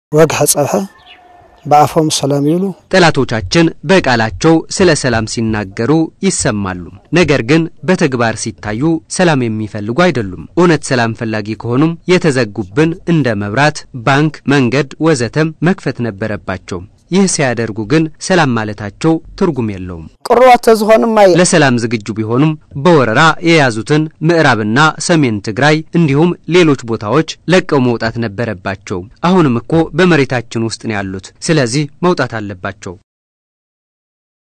ወግህ ጸብሐ በአፎም ሰላም ይሉ ጠላቶቻችን በቃላቸው ስለ ሰላም ሲናገሩ ይሰማሉ ነገር ግን በተግባር ሲታዩ ሰላም የሚፈልጉ አይደሉም ኦነት ሰላም ፈላጊ ከሆኑም የተዘጉብን እንደ መብራት ባንክ መንገድ ወዘተም መክፈት ነበረባቸው ይህ ሲያደርጉ ግን ሰላም ማለታቸው ትርጉም የለውም ቅርዋት ተዝሆንም ማይ ለሰላም ዝግጁ ቢሆኑም በወረራ የያዙትን ምዕራብና ሰሜን ትግራይ እንዲሁም ሌሎች ቦታዎች ለቀው መውጣት ነበረባቸው አሁንም እኮ በመሬታችን ውስጥ ነው ያሉት ስለዚህ መውጣት አለባቸው